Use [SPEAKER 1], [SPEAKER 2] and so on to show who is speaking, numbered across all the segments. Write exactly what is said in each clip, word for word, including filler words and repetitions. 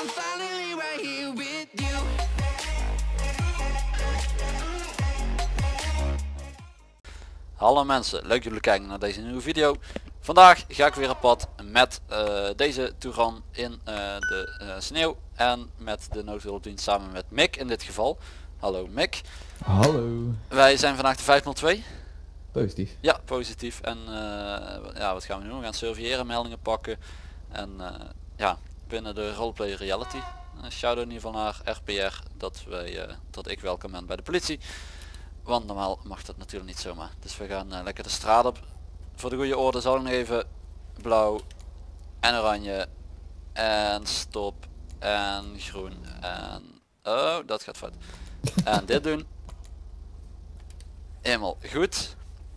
[SPEAKER 1] I'm finally right here with you.
[SPEAKER 2] Hallo mensen, leuk dat jullie kijken naar deze nieuwe video. Vandaag ga ik weer op pad met uh, deze Touran in uh, de uh, sneeuw en met de noodhulpdienst samen met Mick in dit geval. Hallo Mick.
[SPEAKER 3] Hallo.
[SPEAKER 2] Wij zijn vandaag de vijfhonderdtwee.
[SPEAKER 3] Positief.
[SPEAKER 2] Ja, positief. En uh, ja, wat gaan we nu doen? We gaan surveilleren, meldingen pakken. En uh, ja, binnen de roleplay reality. Uh, shout-out in ieder geval naar R P R dat, wij, uh, dat ik welkom ben bij de politie. Want normaal mag dat natuurlijk niet zomaar. Dus we gaan uh, lekker de straat op. Voor de goede orde zal ik nog even blauw en oranje en stop en groen en oh dat gaat fout. En dit doen. Helemaal goed.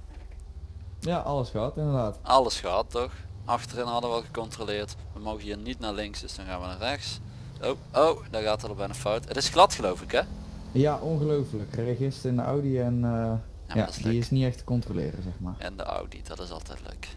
[SPEAKER 3] Ja, alles gehad inderdaad.
[SPEAKER 2] Alles gehad toch? Achterin hadden we al gecontroleerd. We mogen hier niet naar links, dus dan gaan we naar rechts. Oh, oh, daar gaat er bijna fout. Het is glad geloof ik hè?
[SPEAKER 3] Ja, ongelooflijk. Register in de Audi en uh,
[SPEAKER 2] Ja,
[SPEAKER 3] ja,
[SPEAKER 2] dat is
[SPEAKER 3] die
[SPEAKER 2] leuk.
[SPEAKER 3] is niet echt te controleren zeg maar.
[SPEAKER 2] En de Audi, dat is altijd leuk.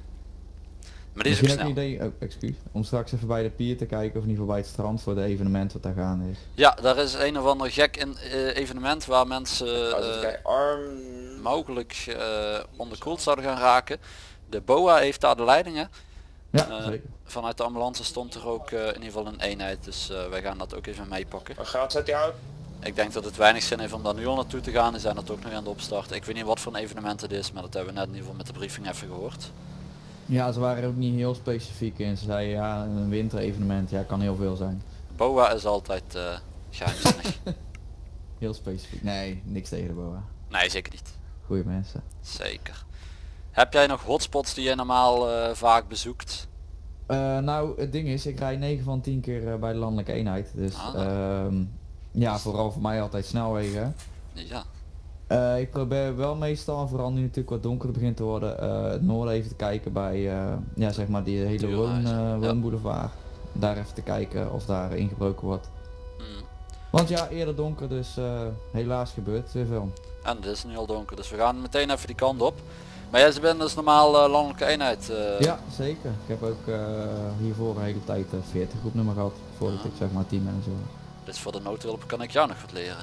[SPEAKER 2] Maar die is ook
[SPEAKER 3] Misschien
[SPEAKER 2] snel.
[SPEAKER 3] ook een idee, oh, excuus, om straks even bij de pier te kijken of in ieder geval bij het strand voor de evenement wat daar gaande is.
[SPEAKER 2] Ja, daar is een of ander gek in, uh, evenement waar mensen uh,
[SPEAKER 4] arm.
[SPEAKER 2] mogelijk uh, onderkoeld zouden gaan raken. De B O A heeft daar de leidingen.
[SPEAKER 3] Ja,
[SPEAKER 2] Uh,
[SPEAKER 3] zeker.
[SPEAKER 2] vanuit de ambulance stond er ook uh, in ieder geval een eenheid, dus uh, wij gaan dat ook even meepakken.
[SPEAKER 4] Waar gaat het jou?
[SPEAKER 2] Ik denk dat het weinig zin heeft om daar nu al naartoe te gaan. Die zijn dat ook nog aan de opstarten. Ik weet niet wat voor een evenement het is, maar dat hebben we net in ieder geval met de briefing even gehoord.
[SPEAKER 3] Ja, ze waren ook niet heel specifiek in. Ze zeiden ja, een winterevenement, ja, kan heel veel zijn.
[SPEAKER 2] B O A is altijd uh, geheimzinnig.
[SPEAKER 3] Heel specifiek. Nee, niks tegen de B O A.
[SPEAKER 2] Nee, zeker niet.
[SPEAKER 3] Goeie mensen.
[SPEAKER 2] Zeker. Heb jij nog hotspots die jij normaal uh, vaak bezoekt?
[SPEAKER 3] Uh, nou, het ding is, ik rijd negen van tien keer uh, bij de landelijke eenheid. Dus
[SPEAKER 2] Ah.
[SPEAKER 3] uh, ja, vooral voor mij altijd snelwegen.
[SPEAKER 2] Ja.
[SPEAKER 3] Uh, ik probeer wel meestal, vooral nu natuurlijk wat donkerder begint te worden, uh, het noorden even te kijken bij uh, ja, zeg maar die hele woon, uh, woonboulevard. Daar even te kijken of daar ingebroken wordt.
[SPEAKER 2] Mm.
[SPEAKER 3] Want ja, eerder donker, dus uh, helaas gebeurt het weer veel.
[SPEAKER 2] En het is nu al donker, dus we gaan meteen even die kant op. Maar jij bent dus normaal uh, landelijke eenheid? Uh...
[SPEAKER 3] Ja, zeker. Ik heb ook uh, hiervoor een hele tijd uh, veertig groepnummer gehad, voordat
[SPEAKER 2] Ah.
[SPEAKER 3] ik zeg maar teammanager was.
[SPEAKER 2] Dus voor de noodhulp kan ik jou nog wat leren.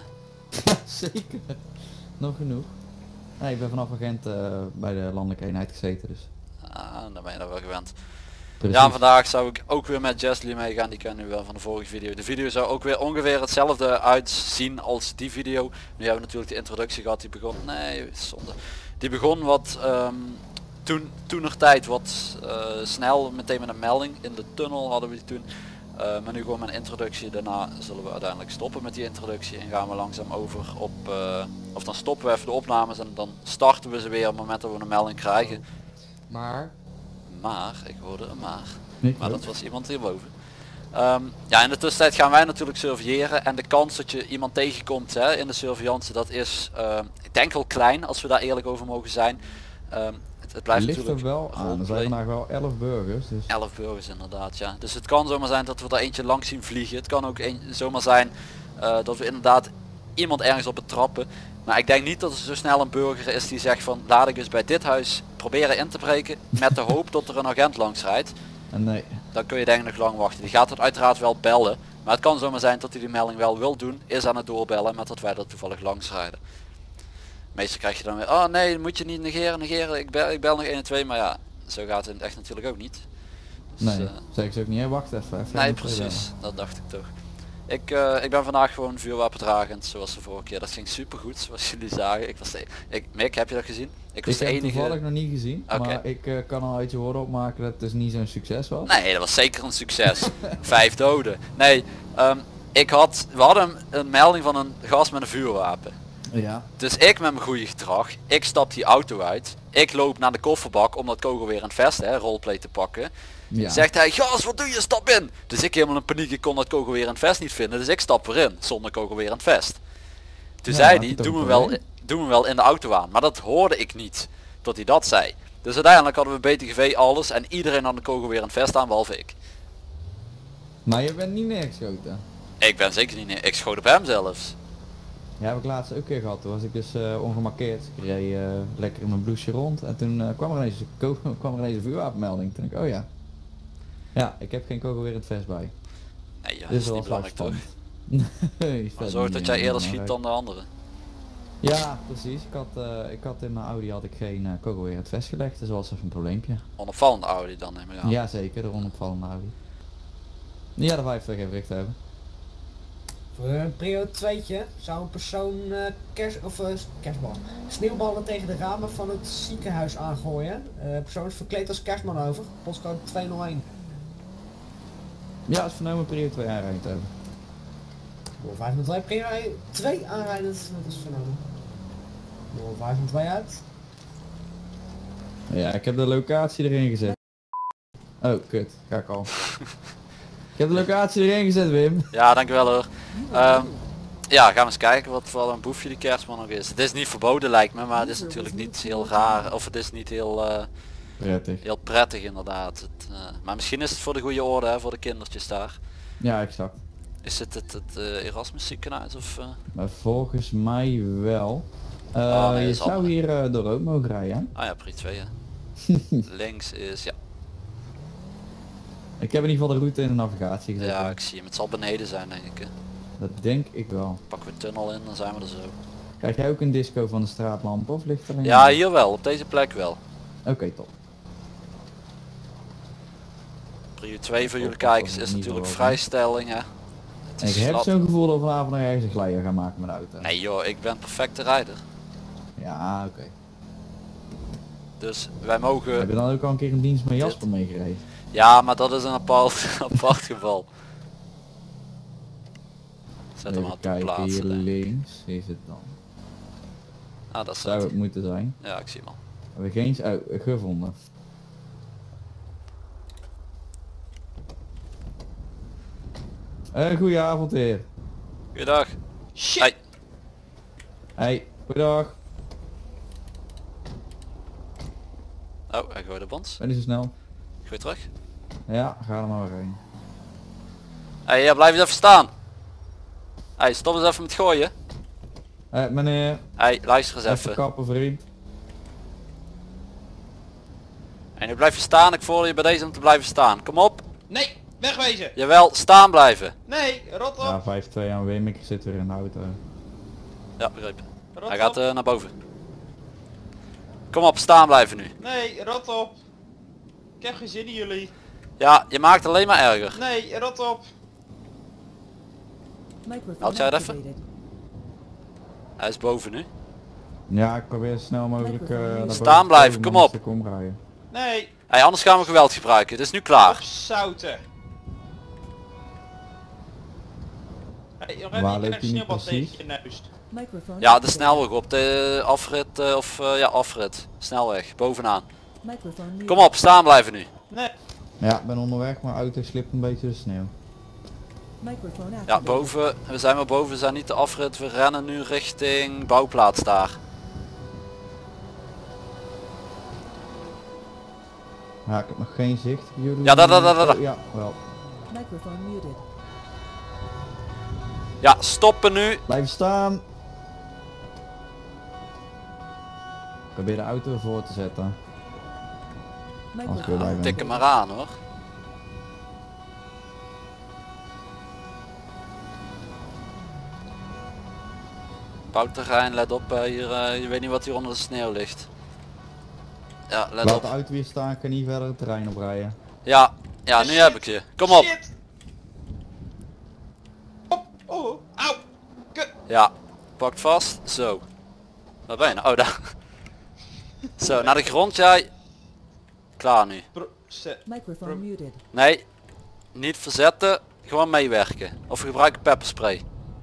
[SPEAKER 3] Zeker. Nog genoeg. Nee, ik ben vanaf agent uh, bij de landelijke eenheid gezeten, dus.
[SPEAKER 2] Ah, dan ben je daar wel gewend.
[SPEAKER 3] Precies.
[SPEAKER 2] Ja, en vandaag zou ik ook weer met Jesly meegaan, die ken u wel van de vorige video. De video zou ook weer ongeveer hetzelfde uitzien als die video. Nu hebben we natuurlijk de introductie gehad, die begon, nee, zonde. Die begon wat, um, toen, toenertijd wat uh, snel, meteen met een melding. In de tunnel hadden we die toen. Uh, maar nu gewoon mijn introductie, daarna zullen we uiteindelijk stoppen met die introductie en gaan we langzaam over op, uh, of dan stoppen we even de opnames en dan starten we ze weer op het moment dat we een melding krijgen.
[SPEAKER 3] Maar...
[SPEAKER 2] Maar, ik hoorde een maar.
[SPEAKER 3] Ik
[SPEAKER 2] Maar
[SPEAKER 3] ook.
[SPEAKER 2] dat was iemand hierboven. Um, ja, in de tussentijd gaan wij natuurlijk surveilleren en de kans dat je iemand tegenkomt hè, in de surveillance, dat is, uh, ik denk wel klein als we daar eerlijk over mogen zijn. Um, het, het blijft
[SPEAKER 3] ligt er
[SPEAKER 2] natuurlijk
[SPEAKER 3] wel aan. Er zijn
[SPEAKER 2] roleplay.
[SPEAKER 3] vandaag wel elf burgers, dus...
[SPEAKER 2] elf burgers inderdaad, ja. Dus het kan zomaar zijn dat we er eentje langs zien vliegen. Het kan ook een, zomaar zijn uh, dat we inderdaad iemand ergens op betrappen. Maar ik denk niet dat er zo snel een burger is die zegt van laat ik eens bij dit huis proberen in te breken met de hoop dat er een agent langs rijdt.
[SPEAKER 3] En nee.
[SPEAKER 2] Dan kun je denk ik nog lang wachten. Die gaat het uiteraard wel bellen. Maar het kan zomaar zijn dat hij die melding wel wil doen. Is aan het doorbellen met dat wij er toevallig langs rijden. Meestal krijg je dan weer, oh nee, moet je niet negeren, negeren. Ik bel, ik bel nog één en twee. Maar ja, zo gaat het in het echt natuurlijk ook niet. Dus,
[SPEAKER 3] Nee,
[SPEAKER 2] uh,
[SPEAKER 3] zeg ze ook niet, hè? Wacht even. even
[SPEAKER 2] nee
[SPEAKER 3] even
[SPEAKER 2] precies, dat dacht ik toch. Ik, uh, ik ben vandaag gewoon vuurwapendragend zoals de vorige keer. Dat ging super goed zoals jullie zagen. Ik was de, ik, Mick, heb je dat gezien? Ik was
[SPEAKER 3] Ik
[SPEAKER 2] de
[SPEAKER 3] heb
[SPEAKER 2] enige.
[SPEAKER 3] toevallig nog niet gezien,
[SPEAKER 2] Oké.
[SPEAKER 3] maar ik uh, kan al uit je woorden opmaken dat het dus niet zo'n succes was.
[SPEAKER 2] Nee, dat was zeker een succes. Vijf doden. Nee, um, ik had, we hadden een, een melding van een gast met een vuurwapen.
[SPEAKER 3] Ja.
[SPEAKER 2] Dus ik met mijn goede gedrag, ik stap die auto uit. Ik loop naar de kofferbak om dat kogel weer in het vest, hè, roleplay te pakken.
[SPEAKER 3] Ja.
[SPEAKER 2] Zegt hij, gas wat doe je, stap in. Dus ik helemaal in paniek, ik kon dat kogel weer in het vest niet vinden. Dus ik stap weer in, zonder kogel weer in het vest. Toen
[SPEAKER 3] Ja,
[SPEAKER 2] zei
[SPEAKER 3] had
[SPEAKER 2] hij,
[SPEAKER 3] je toch
[SPEAKER 2] doe me,
[SPEAKER 3] een
[SPEAKER 2] wel,
[SPEAKER 3] probleem?
[SPEAKER 2] doe me wel in de auto aan. Maar dat hoorde ik niet, tot hij dat zei. Dus uiteindelijk hadden we B T G V alles en iedereen had de kogel weer in het vest aan, behalve ik.
[SPEAKER 3] Maar je bent niet neergeschoten.
[SPEAKER 2] Ik ben zeker niet neer, ik schoot op hem zelfs.
[SPEAKER 3] Ja, heb ik laatst ook een keer gehad. Toen was ik dus uh, ongemarkeerd. Ik reed uh, lekker in mijn blouseje rond en toen uh, kwam er ineens kwam er ineens een vuurwapenmelding. Toen dacht ik, oh ja. Ja, ik heb geen kogel weer in het vest bij.
[SPEAKER 2] Nee, ja, dat
[SPEAKER 3] Dus
[SPEAKER 2] is
[SPEAKER 3] dat
[SPEAKER 2] niet
[SPEAKER 3] was wel
[SPEAKER 2] belangrijk toch?
[SPEAKER 3] spannend.
[SPEAKER 2] Maar zorg dat jij eerder schiet dan de anderen.
[SPEAKER 3] Ja, precies. Ik had, uh, ik had in mijn Audi had ik geen uh, kogel weer in het vest gelegd, dus dat was even een probleempje.
[SPEAKER 2] Onopvallende Audi dan neem ik aan.
[SPEAKER 3] Ja, zeker, de onopvallende Audi. Ja, de vijftig even richt hebben.
[SPEAKER 4] Voor een prio tweetje zou een persoon uh, kers, of, uh, kerstbal, sneeuwballen tegen de ramen van het ziekenhuis aangooien. Uh, de persoon is verkleed als kerstman over, postcode tweehonderdéén.
[SPEAKER 3] Ja, het is vernomen prio twee aanrijden te hebben.
[SPEAKER 4] vijf met twee prio twee aanrijden, dat is, dat is vernomen. vijf met twee uit.
[SPEAKER 3] Ja, ik heb de locatie erin gezet. Oh, kut. Ga ik al. Ik heb de locatie erin gezet, Wim.
[SPEAKER 2] Ja, dankjewel hoor. Um, ja, gaan we eens kijken wat voor een boefje die kerstman nog is. Het is niet verboden lijkt me, maar het is natuurlijk niet heel raar. Of het is niet heel, uh,
[SPEAKER 3] Prettig.
[SPEAKER 2] heel prettig inderdaad. Het, uh, maar misschien is het voor de goede orde, hè, voor de kindertjes daar.
[SPEAKER 3] Ja, exact.
[SPEAKER 2] Is het het, het uh, Erasmus ziekenhuis of... Uh...
[SPEAKER 3] Maar volgens mij wel. Uh,
[SPEAKER 2] Oh, nee,
[SPEAKER 3] je
[SPEAKER 2] is
[SPEAKER 3] zou
[SPEAKER 2] allemaal.
[SPEAKER 3] hier uh, door rood mogen rijden. Hè?
[SPEAKER 2] Ah ja, pri twee ja. Links is, ja.
[SPEAKER 3] Ik heb in ieder geval de route in de navigatie gezet.
[SPEAKER 2] Ja, ik zie hem. Het zal beneden zijn denk ik. Hè.
[SPEAKER 3] Dat denk ik wel.
[SPEAKER 2] Pakken we een tunnel in, dan zijn we er zo.
[SPEAKER 3] Krijg jij ook een disco van de straatlamp of ligt er alleen?
[SPEAKER 2] Ja, hier wel. Op deze plek wel.
[SPEAKER 3] Oké, okay, top.
[SPEAKER 2] Prio twee voor jullie
[SPEAKER 3] Op-
[SPEAKER 2] kijkers
[SPEAKER 3] op
[SPEAKER 2] is
[SPEAKER 3] niveau
[SPEAKER 2] natuurlijk
[SPEAKER 3] ook, hè?
[SPEAKER 2] vrijstelling hè. Het
[SPEAKER 3] En
[SPEAKER 2] is
[SPEAKER 3] ik heb
[SPEAKER 2] glad.
[SPEAKER 3] zo'n gevoel dat we vanavond nog ergens een glijder gaan maken met de auto.
[SPEAKER 2] Nee joh, ik ben perfecte rijder.
[SPEAKER 3] Ja, oké. Okay.
[SPEAKER 2] Dus wij mogen...
[SPEAKER 3] Heb je dan ook al een keer een dienst met Jasper meegereden?
[SPEAKER 2] Ja, maar dat is een apart, apart geval. Zet hem
[SPEAKER 3] Even
[SPEAKER 2] op de
[SPEAKER 3] kijken,
[SPEAKER 2] plaats.
[SPEAKER 3] hier
[SPEAKER 2] hè.
[SPEAKER 3] links is het dan.
[SPEAKER 2] Ah, dat
[SPEAKER 3] Zou
[SPEAKER 2] staat
[SPEAKER 3] het moeten zijn.
[SPEAKER 2] Ja, ik zie hem al.
[SPEAKER 3] Hebben we geen... Oh, gevonden. Uh, goedenavond heer.
[SPEAKER 2] Goeiedag.
[SPEAKER 5] Shit!
[SPEAKER 2] Hey.
[SPEAKER 3] Hey, goeiedag.
[SPEAKER 2] Oh, hij gooit op ons.
[SPEAKER 3] Ben je zo snel?
[SPEAKER 2] Gooi terug.
[SPEAKER 3] Ja, ga er maar weer heen.
[SPEAKER 2] Hey, ja, blijf eens even staan. Hey, stop eens even met gooien.
[SPEAKER 3] Eh, meneer,
[SPEAKER 2] Hey, luister eens
[SPEAKER 3] even
[SPEAKER 2] even.
[SPEAKER 3] kappen vriend.
[SPEAKER 2] En nu blijf je staan, ik voel je bij deze om te blijven staan. Kom op.
[SPEAKER 5] Nee, wegwezen!
[SPEAKER 2] Jawel, staan blijven.
[SPEAKER 5] Nee, rot op!
[SPEAKER 3] Ja, vijf twee aan Wim, ik zit weer in de auto.
[SPEAKER 2] Ja, begrepen.
[SPEAKER 5] Rot
[SPEAKER 2] Hij gaat
[SPEAKER 5] op!
[SPEAKER 2] uh, naar boven. Kom op, staan blijven nu.
[SPEAKER 5] Nee, rot op! Ik heb geen zin in jullie.
[SPEAKER 2] Ja, je maakt het alleen maar erger.
[SPEAKER 5] Nee, rot op!
[SPEAKER 2] Houd jij het even? Hij is boven nu.
[SPEAKER 3] Ja, ik probeer zo snel mogelijk uh, naar boven
[SPEAKER 2] Staan
[SPEAKER 3] te
[SPEAKER 2] blijven,
[SPEAKER 3] komen,
[SPEAKER 2] kom op.
[SPEAKER 3] anders ik omrijden.
[SPEAKER 5] Nee,
[SPEAKER 2] Hey, anders gaan we geweld gebruiken. Het is nu klaar.
[SPEAKER 5] opzouten! Hey, nog
[SPEAKER 3] Waar
[SPEAKER 5] even
[SPEAKER 3] loopt
[SPEAKER 5] een
[SPEAKER 3] hij nu
[SPEAKER 5] sneeuwbal
[SPEAKER 3] precies?
[SPEAKER 5] tegen je neus.
[SPEAKER 2] Ja, de snelweg op de afrit uh, of uh, ja, afrit. Snelweg, bovenaan. Kom op, staan blijven nu.
[SPEAKER 5] Nee,
[SPEAKER 3] Ja, ik ben onderweg, maar auto slipt een beetje de sneeuw.
[SPEAKER 2] Ja, boven. We zijn maar boven, we zijn niet de afrit. We rennen nu richting bouwplaats daar.
[SPEAKER 3] Ja, ik heb nog geen zicht. Jullie...
[SPEAKER 2] Ja, daar, daar, daar, daar.
[SPEAKER 3] Oh, ja, wel.
[SPEAKER 2] Ja, stoppen nu.
[SPEAKER 3] Blijf staan. Probeer de auto ervoor te zetten. Als ik weer bij
[SPEAKER 2] Ja,
[SPEAKER 3] ben.
[SPEAKER 2] tik hem maar aan hoor. Bouwterrein, let op uh, hier, uh, je weet niet wat hier onder de sneeuw ligt. Ja, let
[SPEAKER 3] Laat
[SPEAKER 2] op.
[SPEAKER 3] de auto weer staan, ik kan niet verder het terrein oprijden.
[SPEAKER 2] Ja, ja, nu heb ik je. Kom op.
[SPEAKER 5] shit! Op, oh, auw! Kut!
[SPEAKER 2] Ja, pak vast. Zo. Waar ben je nou? Oh, daar. Zo, naar de grond jij. Klaar nu.
[SPEAKER 5] Bro, zet.
[SPEAKER 2] Nee, niet verzetten. Gewoon meewerken. Of we gebruiken pepperspray.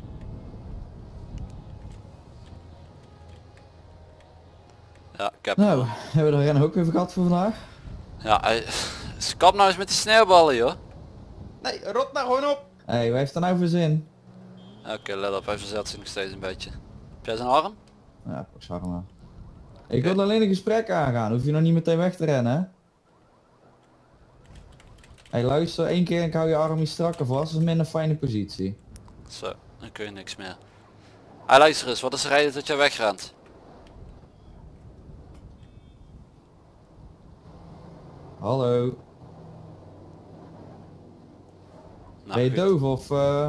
[SPEAKER 2] Ja, ik heb...
[SPEAKER 3] Nou, hebben we de rennen ook even gehad voor vandaag?
[SPEAKER 2] Ja, hij... Kap nou eens met die sneeuwballen joh.
[SPEAKER 5] Nee, rot nou gewoon op!
[SPEAKER 3] Hé, hey, waar heeft dat nou voor zin?
[SPEAKER 2] Oké, okay, let op, hij verzet zich nog steeds een beetje. Heb jij zijn arm?
[SPEAKER 3] Ja, pak zag maar. Ik wil alleen een gesprek aangaan, hoef je nog niet meteen weg te rennen, hè? Hé, hey, luister, één keer en ik hou je arm iets strakker vast, dat is een minder fijne positie.
[SPEAKER 2] Zo, dan kun je niks meer. Hij luister eens, wat is de reden dat jij wegrent?
[SPEAKER 3] Hallo.
[SPEAKER 2] Nou,
[SPEAKER 3] ben je
[SPEAKER 2] goed.
[SPEAKER 3] doof of... Uh...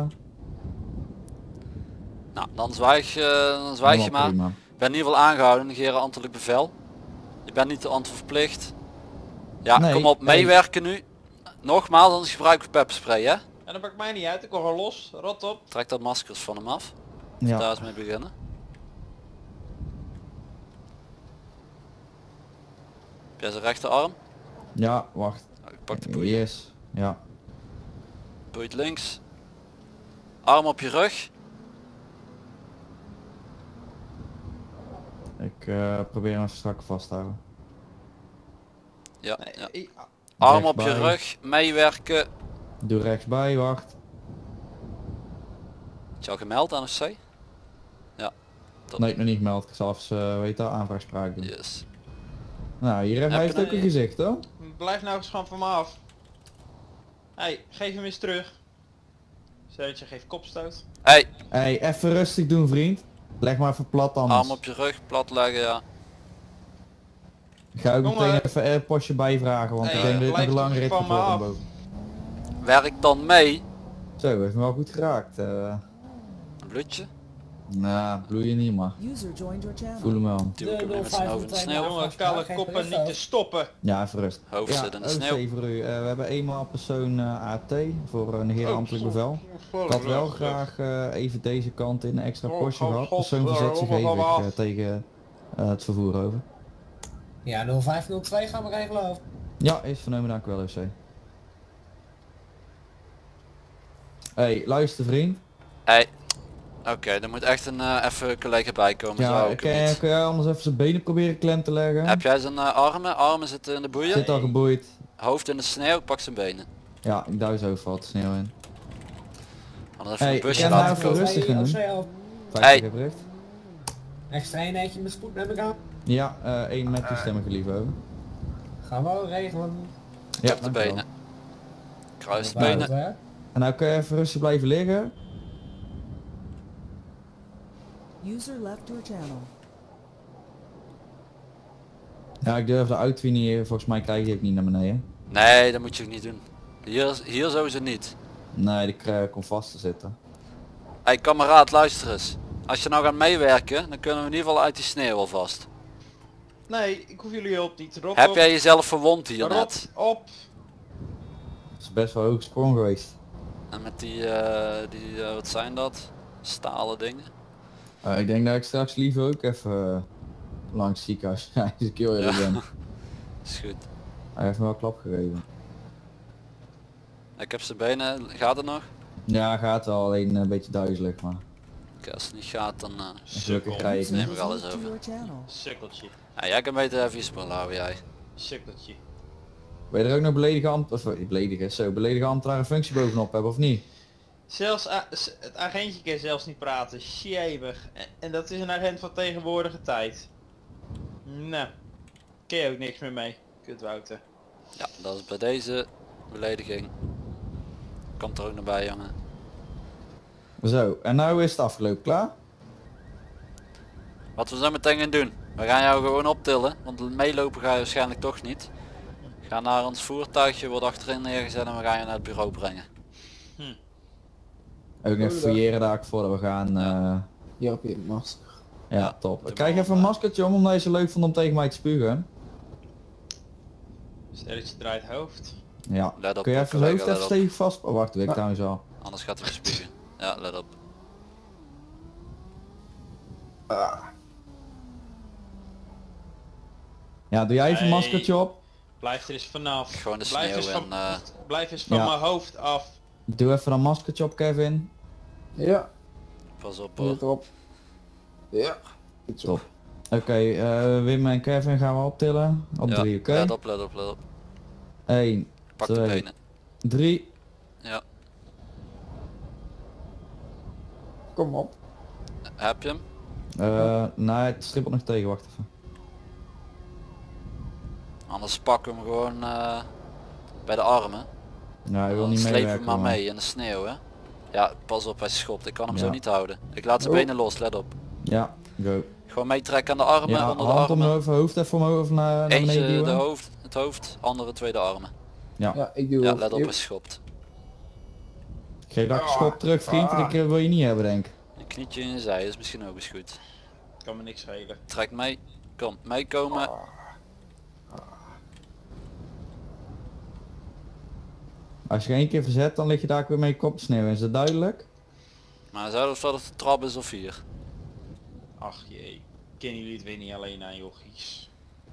[SPEAKER 2] Nou, dan zwijg, uh, dan zwijg je maar.
[SPEAKER 3] Prima.
[SPEAKER 2] Ik ben in ieder geval aangehouden, negeren ambtelijk bevel. Je bent niet de antwoord verplicht. Ja,
[SPEAKER 3] Nee,
[SPEAKER 2] kom op,
[SPEAKER 3] nee.
[SPEAKER 2] meewerken nu. Nogmaals, anders gebruik ik pepperspray, hè?
[SPEAKER 5] En dat maakt mij niet uit, ik word gewoon los. Rot op.
[SPEAKER 2] Trek dat maskers van hem af.
[SPEAKER 3] Ja.
[SPEAKER 2] Daar eens mee beginnen. Heb jij zijn rechterarm?
[SPEAKER 3] Ja, wacht.
[SPEAKER 2] Nou, ik pak de boeien.
[SPEAKER 3] Yes. Ja.
[SPEAKER 2] Boeit links. Arm op je rug.
[SPEAKER 3] Ik uh, probeer hem even strak vast te houden.
[SPEAKER 2] Ja,
[SPEAKER 5] Nee,
[SPEAKER 2] ja.
[SPEAKER 5] ik-
[SPEAKER 2] Arm op je
[SPEAKER 3] Rechtsbij.
[SPEAKER 2] rug, meewerken.
[SPEAKER 3] Doe rechtsbij, wacht.
[SPEAKER 2] Is je al gemeld aan of C? Ja. Top.
[SPEAKER 3] Nee, nog niet gemeld. Ik zal even, uh, weet dat, aanvraagspraak doen.
[SPEAKER 2] Yes.
[SPEAKER 3] Nou, hier
[SPEAKER 2] Heb
[SPEAKER 3] hij
[SPEAKER 2] je
[SPEAKER 3] heeft
[SPEAKER 2] nou-
[SPEAKER 3] ook een gezicht hoor.
[SPEAKER 5] Blijf nou eens gewoon van me af. Hey, geef hem eens terug. Zetje, geef kopstoot.
[SPEAKER 2] Hey,
[SPEAKER 3] Hey, even rustig doen vriend. Leg maar even plat anders.
[SPEAKER 2] arm op je rug, plat leggen, ja.
[SPEAKER 3] Ik ga ook
[SPEAKER 5] Jongen.
[SPEAKER 3] meteen even een postje bijvragen, want
[SPEAKER 5] Hey,
[SPEAKER 3] ik denk dat dit nog
[SPEAKER 5] blijf
[SPEAKER 3] een lange
[SPEAKER 5] toch
[SPEAKER 3] rit
[SPEAKER 5] van
[SPEAKER 3] gaat
[SPEAKER 5] me
[SPEAKER 3] worden
[SPEAKER 5] af.
[SPEAKER 3] boven.
[SPEAKER 2] Werk dan mee.
[SPEAKER 3] Zo, heeft me wel goed geraakt. Uh,
[SPEAKER 2] Een bloedje.
[SPEAKER 3] nou, bloeien niet maar.
[SPEAKER 6] User joined your channel.
[SPEAKER 3] Voel hem wel.
[SPEAKER 2] Duw ik hem weer met zijn hoofd in de sneeuw.
[SPEAKER 5] Jongen, kale koppen niet te stoppen.
[SPEAKER 3] Ja, even rust.
[SPEAKER 2] Hoofd
[SPEAKER 3] Ja,
[SPEAKER 2] zit in de
[SPEAKER 3] O C
[SPEAKER 2] sneeuw.
[SPEAKER 3] voor u. Uh, we hebben eenmaal persoon uh, A T voor een negeren ambtelijk bevel. Ik had wel graag uh, even deze kant in een extra
[SPEAKER 5] Oh,
[SPEAKER 3] postje
[SPEAKER 5] God,
[SPEAKER 3] gehad.
[SPEAKER 5] God,
[SPEAKER 3] Persoon verzet zich
[SPEAKER 5] oh, oh, oh, oh.
[SPEAKER 3] hevig uh, tegen uh, het vervoer over.
[SPEAKER 4] Ja, nul vijf nul twee gaan we regelen over.
[SPEAKER 3] Ja, is vernomen, dank u wel O C. Hey, luister vriend.
[SPEAKER 2] Hey. Oké, okay, er moet echt een uh, even collega bij komen.
[SPEAKER 3] Ja,
[SPEAKER 2] Zo, ik
[SPEAKER 3] kan,
[SPEAKER 2] hem
[SPEAKER 3] jij-
[SPEAKER 2] niet.
[SPEAKER 3] kan jij anders even zijn benen proberen klem te leggen?
[SPEAKER 2] Heb jij zijn uh, armen? Armen zitten in de boeien.
[SPEAKER 3] Zit al geboeid.
[SPEAKER 2] Hoofd in de sneeuw, pak zijn benen.
[SPEAKER 3] Ja, ik duw zo wat sneeuw in.
[SPEAKER 2] Anders even
[SPEAKER 3] Hey,
[SPEAKER 2] een busje
[SPEAKER 3] ik ken
[SPEAKER 2] laten
[SPEAKER 3] haar
[SPEAKER 2] komen.
[SPEAKER 3] rustig in doen.
[SPEAKER 4] vijftig
[SPEAKER 2] Hey.
[SPEAKER 3] bericht.
[SPEAKER 4] Extra eenheidje met spoed neem ik aan.
[SPEAKER 3] Ja, uh, één met toestemming lief over.
[SPEAKER 4] Gaan we wel regelen.
[SPEAKER 3] Ja,
[SPEAKER 2] Op de
[SPEAKER 3] dankjewel.
[SPEAKER 2] benen. Kruis de
[SPEAKER 4] Buiten,
[SPEAKER 2] benen.
[SPEAKER 4] hè?
[SPEAKER 3] En nou kun je even rustig blijven liggen.
[SPEAKER 6] User left your channel.
[SPEAKER 3] Ja, ik durf de auto niet, volgens mij krijg je ook niet naar beneden.
[SPEAKER 2] Nee, dat moet je ook niet doen. Hier, hier sowieso niet.
[SPEAKER 3] Nee, die krijg- komt vast te zitten.
[SPEAKER 2] Hey kameraad, luister eens. Als je nou gaat meewerken, dan kunnen we in ieder geval uit die sneeuw alvast.
[SPEAKER 5] Nee, ik hoef jullie hulp niet. Rot
[SPEAKER 2] Heb
[SPEAKER 5] op.
[SPEAKER 2] jij jezelf verwond hier net?
[SPEAKER 5] Rot op.
[SPEAKER 3] Dat is best wel hoog sprong geweest.
[SPEAKER 2] En met die, uh, die uh, wat zijn dat? Stalen dingen.
[SPEAKER 3] Uh, ik denk dat ik straks liever ook even uh, langs het ziekenhuis ga, als ik heel eerlijk
[SPEAKER 2] Ja.
[SPEAKER 3] ben.
[SPEAKER 2] Is goed.
[SPEAKER 3] Hij heeft me wel klap gegeven.
[SPEAKER 2] Ik heb zijn benen, gaat het nog?
[SPEAKER 3] Ja, gaat wel, alleen een beetje duizelig, maar...
[SPEAKER 2] Oké, als het niet gaat dan... Uh...
[SPEAKER 3] Gelukkig krijg ik
[SPEAKER 6] User
[SPEAKER 2] neem
[SPEAKER 3] niet.
[SPEAKER 2] ik alles
[SPEAKER 6] moved to
[SPEAKER 2] over.
[SPEAKER 6] your channel.
[SPEAKER 5] Sukkeltje.
[SPEAKER 2] Ja, jij kan beter even je spul houden, jij.
[SPEAKER 5] Sukkeltje.
[SPEAKER 3] Wil je er ook nog beledige ambt... of eh, beledige, zo, beledige ambtenaren functie bovenop hebben of niet?
[SPEAKER 5] Zelfs a- s- het agentje kan zelfs niet praten. Sjebig. En, en dat is een agent van tegenwoordige tijd. Nou. Kun je ook niks meer mee. Kut Wouter.
[SPEAKER 2] Ja, dat is bij deze belediging. Komt er ook nog bij, jongen.
[SPEAKER 3] Zo, en nou is het afgelopen, klaar?
[SPEAKER 2] Wat we zo meteen gaan doen. We gaan jou gewoon optillen, want meelopen ga je waarschijnlijk toch niet. Ga naar ons voertuigje, wordt achterin neergezet en we gaan je naar het bureau brengen.
[SPEAKER 3] Ook even fouilleren daar voordat we gaan. Uh...
[SPEAKER 7] Ja, op je masker.
[SPEAKER 3] Ja,
[SPEAKER 2] Ja,
[SPEAKER 3] top.
[SPEAKER 2] de
[SPEAKER 3] Krijg
[SPEAKER 2] bal,
[SPEAKER 3] even een
[SPEAKER 2] uh,
[SPEAKER 3] maskertje om, omdat je zo leuk vond om tegen mij te spugen.
[SPEAKER 5] Stelletje draait hoofd.
[SPEAKER 3] Ja.
[SPEAKER 2] Let op,
[SPEAKER 3] Kun je even
[SPEAKER 2] collega,
[SPEAKER 3] zijn hoofd
[SPEAKER 2] let
[SPEAKER 3] even
[SPEAKER 2] op.
[SPEAKER 3] stevig vast... Oh, wacht, dat weet ik
[SPEAKER 7] Ja.
[SPEAKER 3] trouwens al.
[SPEAKER 2] Anders gaat hij spugen. Ja, let op.
[SPEAKER 3] Ja, doe jij even een
[SPEAKER 5] Nee.
[SPEAKER 3] maskertje op.
[SPEAKER 5] Blijf er eens vanaf.
[SPEAKER 2] Gewoon de
[SPEAKER 5] Blijf
[SPEAKER 2] sneeuw
[SPEAKER 5] eens van,
[SPEAKER 2] en, uh,
[SPEAKER 5] blijf eens van
[SPEAKER 3] Ja.
[SPEAKER 5] mijn hoofd af.
[SPEAKER 3] Doe even een maskertje op, Kevin.
[SPEAKER 7] Ja,
[SPEAKER 2] Pas op
[SPEAKER 7] doe
[SPEAKER 2] hoor.
[SPEAKER 7] het erop. Ja. Goed zo.
[SPEAKER 3] Top. Oké, eh, Wim en Kevin gaan we optillen. Op
[SPEAKER 2] Ja,
[SPEAKER 3] drie, oké?
[SPEAKER 2] let op, let op, let op.
[SPEAKER 3] één,
[SPEAKER 2] Pak de
[SPEAKER 3] Twee.
[SPEAKER 2] benen.
[SPEAKER 3] drie.
[SPEAKER 2] Ja,
[SPEAKER 7] Kom op.
[SPEAKER 2] heb je hem?
[SPEAKER 3] Uh, nee, het strippelt nog tegen, wacht even.
[SPEAKER 2] Anders pak hem gewoon uh, bij de armen.
[SPEAKER 3] Ja, hij wil
[SPEAKER 2] Dan
[SPEAKER 3] niet
[SPEAKER 2] sleep
[SPEAKER 3] meewerken.
[SPEAKER 2] hem maar
[SPEAKER 3] man.
[SPEAKER 2] mee in de sneeuw, hè. Ja, pas op, hij schopt. Ik kan hem
[SPEAKER 3] Ja.
[SPEAKER 2] zo niet houden. Ik laat zijn
[SPEAKER 7] Oh.
[SPEAKER 2] benen los, let op.
[SPEAKER 3] Ja, go.
[SPEAKER 2] Gewoon meetrekken aan de armen,
[SPEAKER 3] Ja,
[SPEAKER 2] onder de
[SPEAKER 3] hand om
[SPEAKER 2] armen.
[SPEAKER 3] over, hoofd even omhoog of naar, naar beneden
[SPEAKER 2] Eentje
[SPEAKER 3] duwen.
[SPEAKER 2] de hoofd, het hoofd, andere twee de armen.
[SPEAKER 3] Ja.
[SPEAKER 7] Ja, ik doe
[SPEAKER 2] Ja,
[SPEAKER 7] het.
[SPEAKER 2] let op,
[SPEAKER 7] Yo.
[SPEAKER 2] hij schopt.
[SPEAKER 3] Geef dat schop terug vriend,
[SPEAKER 7] Ah.
[SPEAKER 3] ik wil je niet hebben denk ik.
[SPEAKER 2] Een knietje in je zij is misschien ook eens goed.
[SPEAKER 5] Kan me niks schelen.
[SPEAKER 2] Trek mee. Kom, meekomen.
[SPEAKER 3] Als je één keer verzet dan lig je daar ook weer mee kop sneeuw, is dat duidelijk?
[SPEAKER 2] Maar zou of dat het de trap is of hier?
[SPEAKER 5] Ach jee. Kennen jullie het weer niet alleen aan jochies?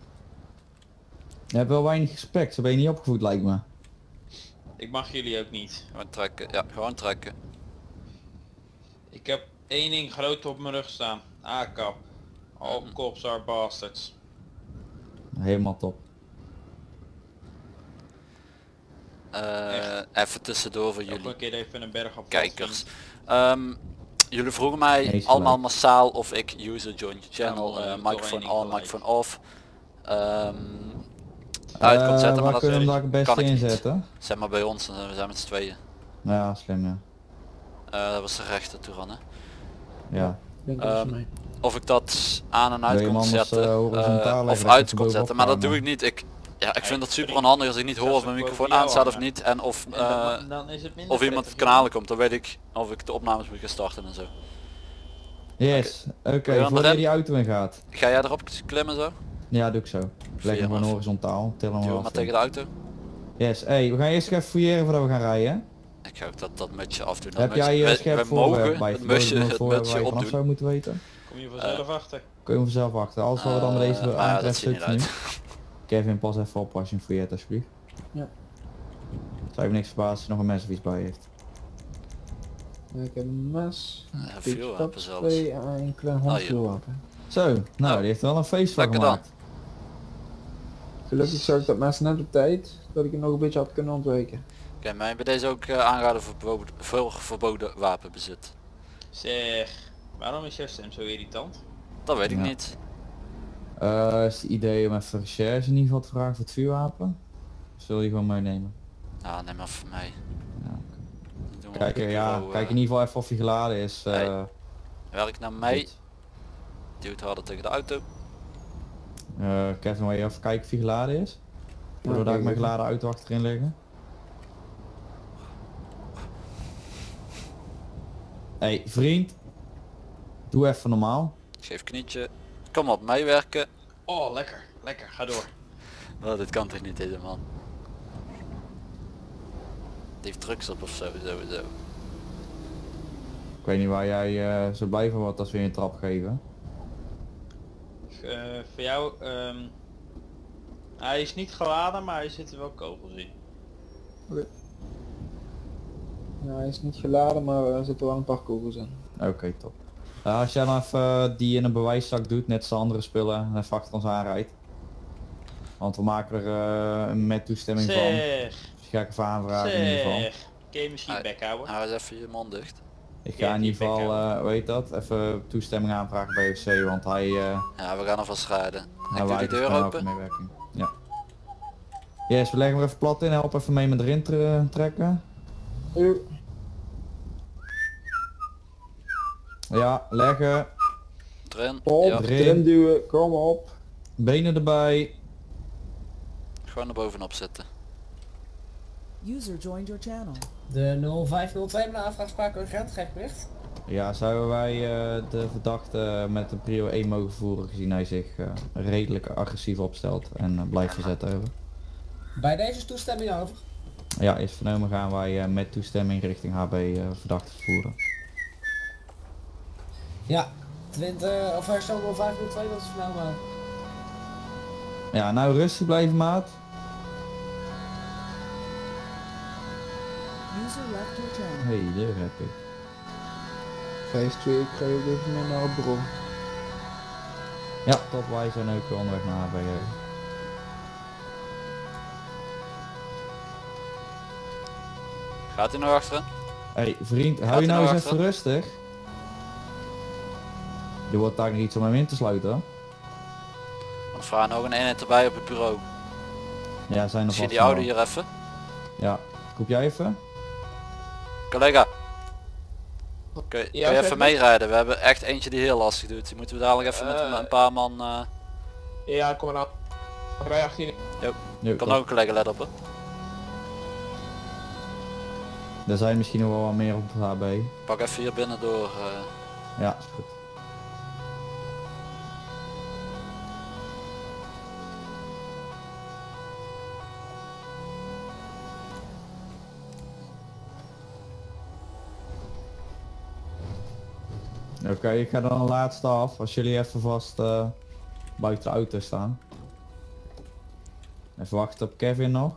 [SPEAKER 3] Je hebt wel weinig respect, zo ben je niet opgevoed lijkt me.
[SPEAKER 5] Ik mag jullie ook niet.
[SPEAKER 2] Gewoon trekken, ja, gewoon trekken.
[SPEAKER 5] Ik heb één ding groot op mijn rug staan. A-kap. All cops are bastards.
[SPEAKER 3] Helemaal top.
[SPEAKER 2] Eh, even tussendoor voor
[SPEAKER 5] Ook
[SPEAKER 2] jullie
[SPEAKER 5] een keer even een berg op
[SPEAKER 2] kijkers. Ehm, jullie vroegen mij
[SPEAKER 3] Nee, is
[SPEAKER 2] allemaal
[SPEAKER 3] gelijk.
[SPEAKER 2] massaal of ik user join channel,
[SPEAKER 5] Ja,
[SPEAKER 2] eh,
[SPEAKER 5] maar, eh,
[SPEAKER 2] microphone
[SPEAKER 5] toch één
[SPEAKER 2] on,
[SPEAKER 5] ding
[SPEAKER 2] microphone off. Ehm
[SPEAKER 3] Eh,
[SPEAKER 2] uit kan zetten, maar
[SPEAKER 3] waar
[SPEAKER 2] dat
[SPEAKER 3] kunnen we hem daar het
[SPEAKER 2] kan
[SPEAKER 3] beste
[SPEAKER 2] ik niet.
[SPEAKER 3] inzetten?
[SPEAKER 2] Zeg maar bij ons, eh, we zijn met z'n tweeën.
[SPEAKER 3] Ja, slim ja.
[SPEAKER 2] Eh, dat was de rechter toeran, hè.
[SPEAKER 3] Ja.
[SPEAKER 7] Denk dat is
[SPEAKER 2] Ehm,
[SPEAKER 7] mij.
[SPEAKER 2] Of ik dat aan en uit
[SPEAKER 3] Wil je
[SPEAKER 2] kon
[SPEAKER 3] hem anders,
[SPEAKER 2] zetten,
[SPEAKER 3] eh, horizontaal
[SPEAKER 2] eh,
[SPEAKER 3] leggen,
[SPEAKER 2] of
[SPEAKER 3] dat
[SPEAKER 2] uit
[SPEAKER 3] je
[SPEAKER 2] kon
[SPEAKER 3] bovenop
[SPEAKER 2] zetten, maar dat
[SPEAKER 3] kan,
[SPEAKER 2] doe
[SPEAKER 3] eh.
[SPEAKER 2] ik niet. Ik, ja, ik
[SPEAKER 5] Hey,
[SPEAKER 2] vind het super
[SPEAKER 5] vriend.
[SPEAKER 2] onhandig als ik niet hoor
[SPEAKER 5] Zelfs
[SPEAKER 2] of mijn
[SPEAKER 5] ook
[SPEAKER 2] microfoon
[SPEAKER 5] boven jou
[SPEAKER 2] aanstaat of
[SPEAKER 5] hangen.
[SPEAKER 2] niet en of,
[SPEAKER 5] En dan,
[SPEAKER 2] eh,
[SPEAKER 5] ma- dan is het minder
[SPEAKER 2] of iemand
[SPEAKER 5] prettig,
[SPEAKER 2] het kanalen komt, dan weet ik of ik de opnames moet gaan starten en zo.
[SPEAKER 3] Yes, oké,
[SPEAKER 2] Wil je aan de
[SPEAKER 3] voordat je
[SPEAKER 2] rem?
[SPEAKER 3] die auto in gaat.
[SPEAKER 2] Ga jij erop klimmen zo?
[SPEAKER 3] Ja, doe ik zo. Leg hem gewoon
[SPEAKER 2] of-
[SPEAKER 3] horizontaal, til hem
[SPEAKER 2] Duw
[SPEAKER 3] wel
[SPEAKER 2] maar
[SPEAKER 3] af.
[SPEAKER 2] tegen de auto.
[SPEAKER 3] Yes, hey, we gaan eerst even fouilleren voordat we gaan rijden.
[SPEAKER 2] Ik ga ook dat, dat mutje afdoen. Dat
[SPEAKER 3] Heb
[SPEAKER 2] mutje-
[SPEAKER 3] jij
[SPEAKER 2] we-
[SPEAKER 3] een scherp
[SPEAKER 2] we
[SPEAKER 3] voorwerp
[SPEAKER 2] mogen
[SPEAKER 3] bij
[SPEAKER 2] het mutje, het
[SPEAKER 3] voor waar
[SPEAKER 2] mutje
[SPEAKER 3] je vanaf
[SPEAKER 2] opdoen.
[SPEAKER 3] zou moeten weten?
[SPEAKER 5] Kom je vanzelf achter.
[SPEAKER 3] Kun je hem vanzelf achter. Alles wat we dan met deze
[SPEAKER 2] Eh, maar ja, dat
[SPEAKER 3] aantreft
[SPEAKER 2] ziet er niet
[SPEAKER 3] zit nu.
[SPEAKER 2] uit.
[SPEAKER 3] Kevin, pas even op als je hem fouilleert alsjeblieft.
[SPEAKER 7] Ja.
[SPEAKER 3] Zou je niks verbazen als je nog een mes of iets bij heeft.
[SPEAKER 7] Ik heb een mes,
[SPEAKER 2] Ja,
[SPEAKER 7] een
[SPEAKER 2] vuurwapen
[SPEAKER 7] pitstop,
[SPEAKER 2] zelfs.
[SPEAKER 7] twee en een klein
[SPEAKER 2] Ah, joh.
[SPEAKER 7] handvuurwapen.
[SPEAKER 3] Zo, nou,
[SPEAKER 2] Nou,
[SPEAKER 3] die heeft wel een feest van
[SPEAKER 2] lekker dan.
[SPEAKER 3] gemaakt.
[SPEAKER 7] Gelukkig zag ik dat mes net op tijd, dat ik het nog een beetje had kunnen ontwijken.
[SPEAKER 2] Oké, maar bij deze ook uh, aangehouden voor, verboden- voor verboden wapenbezit.
[SPEAKER 5] Zeg, waarom is jouw stem zo irritant?
[SPEAKER 2] Dat weet ik
[SPEAKER 3] Ja.
[SPEAKER 2] niet.
[SPEAKER 3] Eh is het idee om even recherche in ieder geval te vragen voor het vuurwapen? Of zul je gewoon meenemen?
[SPEAKER 2] Nou, neem maar voor mij.
[SPEAKER 3] Ja,
[SPEAKER 2] Dat doen we
[SPEAKER 3] Kijk,
[SPEAKER 2] op het
[SPEAKER 3] eh, ja,
[SPEAKER 2] bureau,
[SPEAKER 3] kijk
[SPEAKER 2] eh.
[SPEAKER 3] in ieder geval even of hij geladen is. eh,
[SPEAKER 2] Hey. Werk naar mij.
[SPEAKER 3] goed.
[SPEAKER 2] Duw het harder tegen de auto.
[SPEAKER 3] Eh, Kevin, wil je even kijken of hij geladen is? Waardoor
[SPEAKER 7] Ja,
[SPEAKER 3] daar
[SPEAKER 7] kijk
[SPEAKER 3] mijn
[SPEAKER 7] even.
[SPEAKER 3] geladen auto achterin liggen. Hey vriend, doe even normaal.
[SPEAKER 2] Geef knietje. Kom op, meewerken.
[SPEAKER 5] Oh, lekker, lekker, ga door.
[SPEAKER 2] Oh, dit kan toch niet deze man. Die heeft drugs op of zo, sowieso.
[SPEAKER 3] Ik weet niet waar jij eh, zo blij van wordt als we je een trap geven.
[SPEAKER 5] Eh, voor jou, ehm, hij is niet geladen, maar hij zit er wel kogels in.
[SPEAKER 7] Ja, hij is niet geladen, maar er zitten wel een paar kogels in.
[SPEAKER 3] Oké, top. Eh, als jij dan even eh, die in een bewijszak doet, net als andere spullen, en even achter ons aanrijdt. Want we maken er eh, met toestemming van.
[SPEAKER 5] Zeg,
[SPEAKER 3] Dus die ga ik even aanvragen in ieder geval.
[SPEAKER 5] zeg. Kun je misschien
[SPEAKER 2] Hij-
[SPEAKER 5] bek houden?
[SPEAKER 2] Hou eens even je mond dicht.
[SPEAKER 3] Ik
[SPEAKER 5] Ja,
[SPEAKER 3] ga in
[SPEAKER 5] die
[SPEAKER 3] ieder geval,
[SPEAKER 5] bek
[SPEAKER 3] eh weet dat, even toestemming aanvragen bij U C, want hij... eh
[SPEAKER 2] Ja, we gaan alvast rijden. Ik
[SPEAKER 3] hij
[SPEAKER 2] doe die
[SPEAKER 3] weigert
[SPEAKER 2] deur
[SPEAKER 3] gewoon
[SPEAKER 2] open.
[SPEAKER 3] elke meewerking. Ja. Yes, we leggen hem er even plat in, help even mee met erin te trekken.
[SPEAKER 7] Uh,
[SPEAKER 3] Ja, leggen,
[SPEAKER 2] Erin.
[SPEAKER 7] op,
[SPEAKER 2] Ja,
[SPEAKER 3] erin.
[SPEAKER 7] erin duwen, kom op.
[SPEAKER 3] benen erbij.
[SPEAKER 2] gewoon er bovenop zitten.
[SPEAKER 6] User joined your channel.
[SPEAKER 4] De nul vijf nul twee met een aanvraagspraak urgent, geef bericht.
[SPEAKER 3] Ja, zouden wij eh, de verdachte met een prio één mogen voeren gezien hij zich eh, redelijk agressief opstelt en eh, blijft verzet over.
[SPEAKER 4] Bij deze is toestemming over.
[SPEAKER 3] Ja, is vernomen gaan wij eh, met toestemming richting H B eh, verdachte vervoeren.
[SPEAKER 4] Ja, twintig, of herstel nul vijf nul twee, dat is vernomen.
[SPEAKER 3] Ja, nou rustig blijven maat.
[SPEAKER 6] User left your channel.
[SPEAKER 3] Hey, daar heb ik.
[SPEAKER 7] vijf twee, ik ga je op dit moment naar het bureau.
[SPEAKER 3] Ja, top, wij zijn ook onderweg naar H B. eh.
[SPEAKER 2] Gaat hij nog achterin?
[SPEAKER 3] Hey vriend, hou
[SPEAKER 2] Gaat
[SPEAKER 3] je
[SPEAKER 2] hij
[SPEAKER 3] nou
[SPEAKER 2] nou
[SPEAKER 3] eens even
[SPEAKER 2] achter?
[SPEAKER 3] rustig. Er wordt daar nog iets om hem in te sluiten. hoor.
[SPEAKER 2] Want vraag nog een eenheid erbij op het bureau.
[SPEAKER 3] Ja, zijn er
[SPEAKER 2] Zie je
[SPEAKER 3] vast
[SPEAKER 2] die oude
[SPEAKER 3] wel.
[SPEAKER 2] hier even?
[SPEAKER 3] Ja, koep jij even?
[SPEAKER 2] Collega. Kun je,
[SPEAKER 5] Ja,
[SPEAKER 2] kun je
[SPEAKER 5] zeg
[SPEAKER 2] even
[SPEAKER 5] maar.
[SPEAKER 2] meerijden? We hebben echt eentje die heel lastig doet. Die moeten we dadelijk even met
[SPEAKER 5] Eh.
[SPEAKER 2] een paar man... eh
[SPEAKER 8] Ja, kom maar aan. Rij achttien.
[SPEAKER 3] Jo,
[SPEAKER 2] kan
[SPEAKER 3] top.
[SPEAKER 2] ook een collega let op hè.
[SPEAKER 3] Er zijn misschien nog wel wat meer op het H B.
[SPEAKER 2] Pak even hier binnen door. Uh...
[SPEAKER 3] Ja, is goed. Oké, okay, ik ga dan een laatste af. Als jullie even vast uh, buiten de auto staan. Even wachten op Kevin nog.